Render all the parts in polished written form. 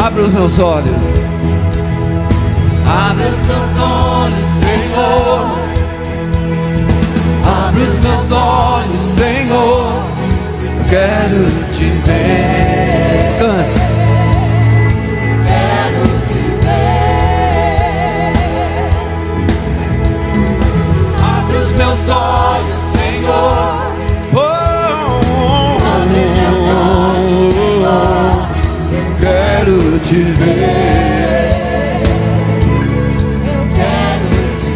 Abre os meus olhos. Abre os meus olhos, Senhor. Abre os meus olhos, Senhor. Eu quero te ver. Cante. Quero te ver. Abre os meus olhos, Senhor. Abre os meus olhos, Senhor. Eu quero te ver. Eu quero te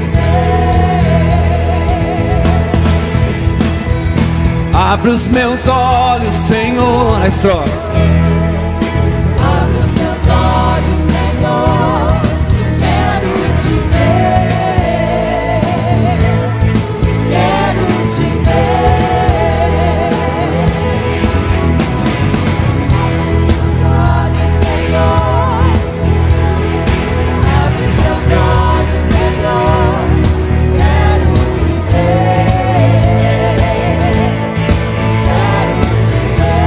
ver. Abre os meus olhos, Senhor. A estrofe. Abre os meus olhos, Senhor. Quero te ver. Quero te ver. Olhos, Senhor. Abre os meus olhos, Senhor. Quero te ver. Quero te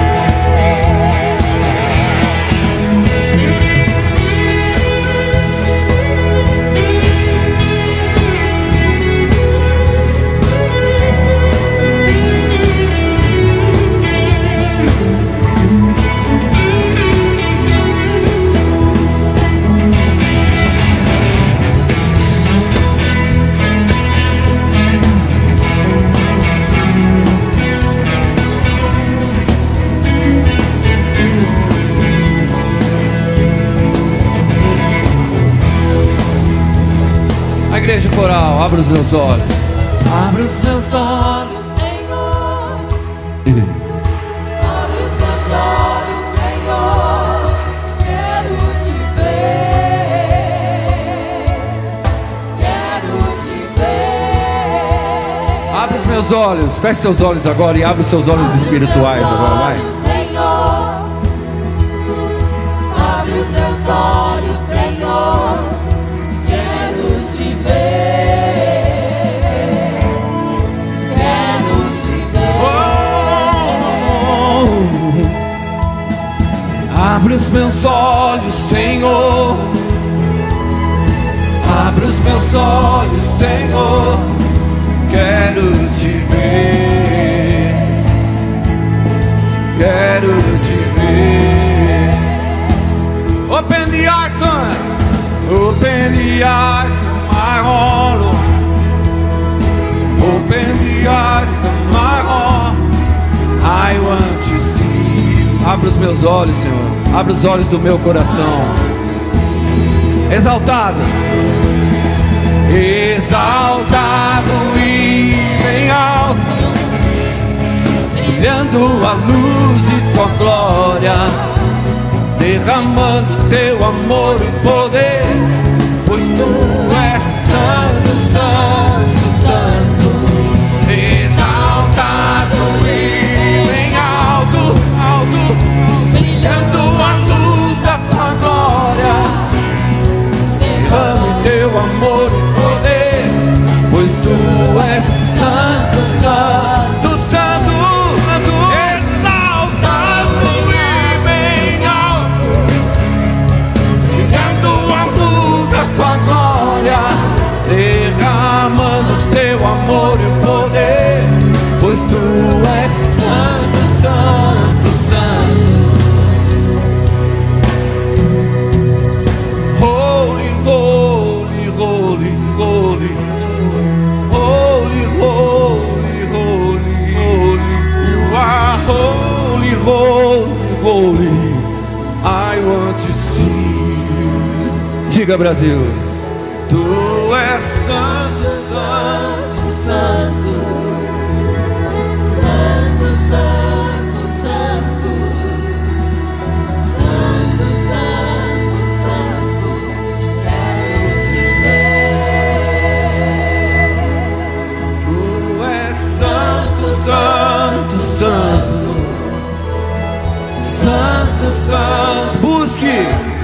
A igreja coral, abre os meus olhos. Abre os meus olhos. Senhor, abre os meus olhos, Senhor, quero te ver, quero te ver. Abre os meus olhos. Feche seus olhos agora e abre os seus olhos espirituais agora, vai. Senhor, abre os meus olhos, Senhor, quero te ver, quero te ver. Abre os meus olhos, Senhor. Abre os meus olhos, Senhor. Quero te ver. Quero te ver. Open the eyes, son. Open the eyes of my heart, Lord. Open the eyes of my heart. I want to see you. Abre os meus olhos, Senhor. Abre os olhos do meu coração. Exaltado. Exaltado e bem alto, brilhando a luz de tua glória, derramando teu amor e poder, pois tu és santo, santo, santo. Exaltado e bem alto, alto, brilhando a luz da tua glória, derrame teu amor e poder, pois tu és santo, santo, santo, santo. Exaltado e bem alto, brilhando a luz da tua glória, derramando teu amor e poder, pois tu és santo, santo, santo. Holy, holy, holy, holy, holy, holy, holy, holy. You are holy, holy, holy. I want to see you. Diga, Brasil. Tu és santo, santo, santo. Santo, santo, santo, santo, santo, santo, quero te ver. Tu és santo, santo, santo. Santo, santo. Busque.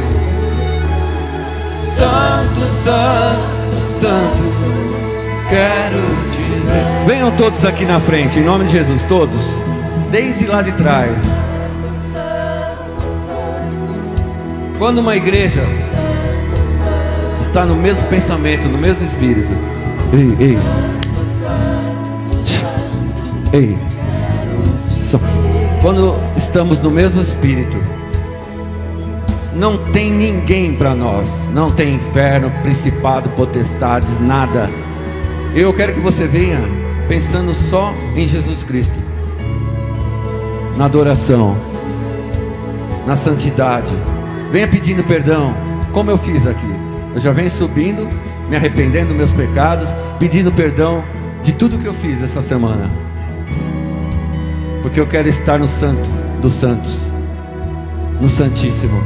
Santo, santo, santo. Quero te ver. Venham todos aqui na frente, em nome de Jesus, todos. Desde lá de trás. Quando uma igreja está no mesmo pensamento, no mesmo espírito, quando estamos no mesmo espírito, não tem ninguém para nós, não tem inferno, principado, potestades, nada. Eu quero que você venha pensando só em Jesus Cristo, na adoração, na santidade. Venha pedindo perdão, como eu fiz aqui. Eu já venho subindo, me arrependendo dos meus pecados, pedindo perdão de tudo que eu fiz essa semana, porque eu quero estar no Santo dos Santos, no Santíssimo.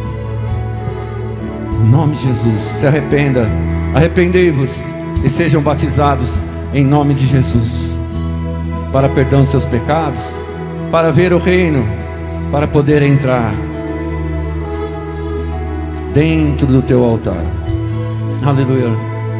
Em nome de Jesus, se arrependa, arrependei-vos e sejam batizados em nome de Jesus, para perdão dos seus pecados, para ver o reino, para poder entrar dentro do teu altar. Aleluia.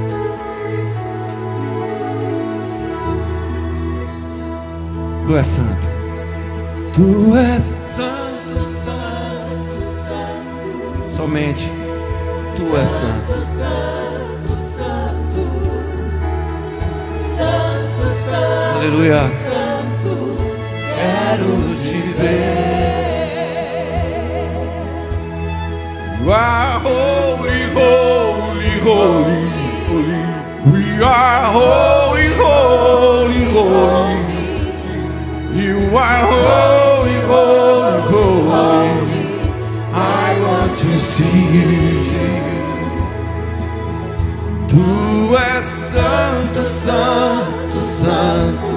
Tu és santo, tu és santo, santo, santo. Somente tu és santo, santo, santo, santo, santo. Aleluia. Santo, quero te ver. You are holy, holy, holy, holy. We are holy, holy, holy. You are holy, holy, holy. I want to see you. Tu és santo, santo, santo.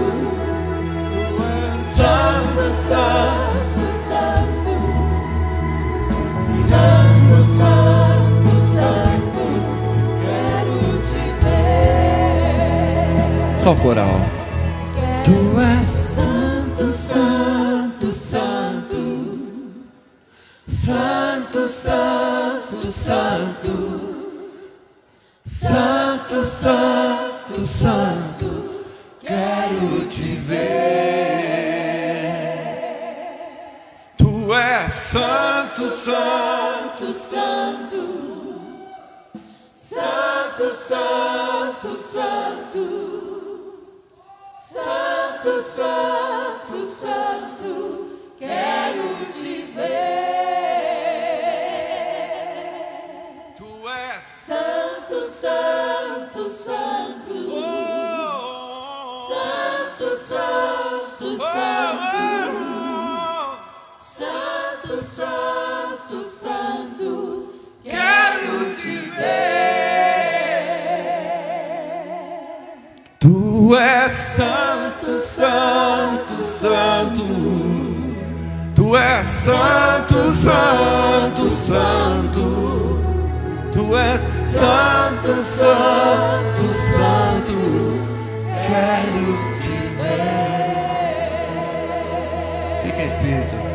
Santo, santo, santo. Santo, santo, santo. Quero te ver. Só coral. Tu és santo, santo, santo. Santo, santo, santo. Santo, santo, santo, quero te ver. Tu és santo, santo, santo. Santo, santo, santo. Santo, santo, santo, quero te ver. Tu és santo, santo, santo. Santo, santo, santo. Santo, santo, santo, quero te ver. Tu és santo, santo, santo. Tu és santo, santo, santo. Tu és santo, santo, santo. Quero te ver. Fica em espírito.